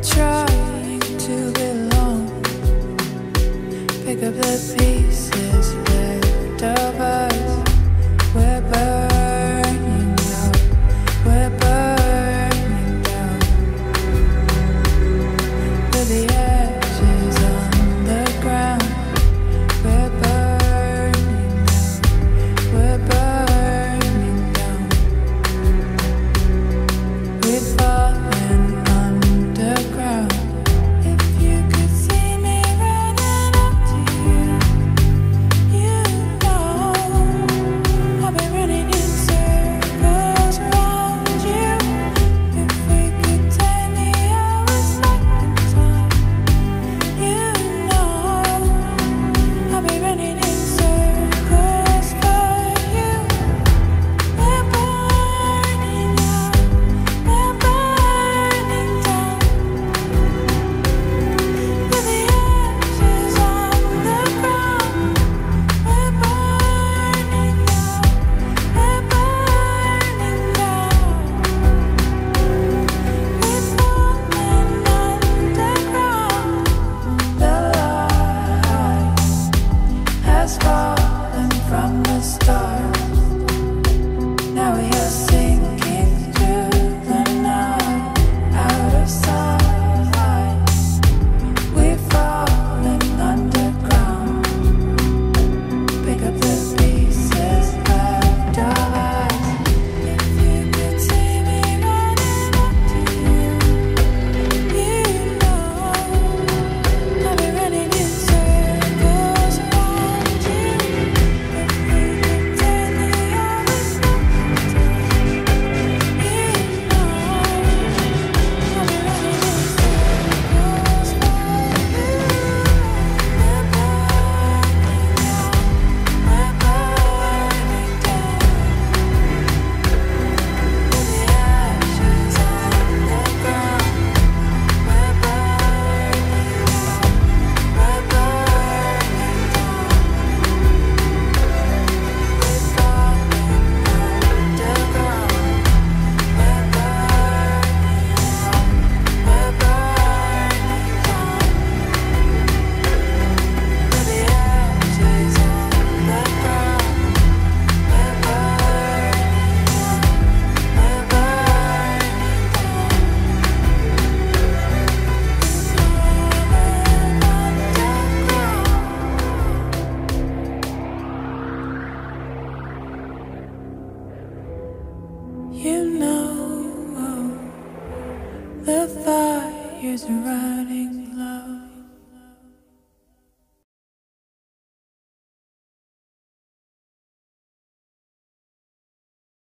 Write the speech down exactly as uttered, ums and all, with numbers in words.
trying to belong. Pick up the pieces left of us. We're burning out. We're burning down. With the ashes on the ground. We're burning out. We're burning down. We've fallen underground. If you could see me running up to you, you know I've been running in circles around you. If we could take the hours back in time, you know I've been running in circles for you. We're burning out, we're burning down. With the ashes on the ground, we're burning out, we're burning down. We've fallen underground. The light has fallen from the stars. Now we are sinking through the night, out of sight. We've fallen underground. Pick up the pieces left of us. If you could see me running up to you, you know I've been running in circles around you. If we could take the hours back in time, you know I've been running in circles for you. We're burning out, we're burning down. With the ashes on the ground, we're burning out, we're burning down. We've fallen underground, we're burning out, we're burning down. With the ashes on the ground, we're burning out, we're burning down. You know the fire's running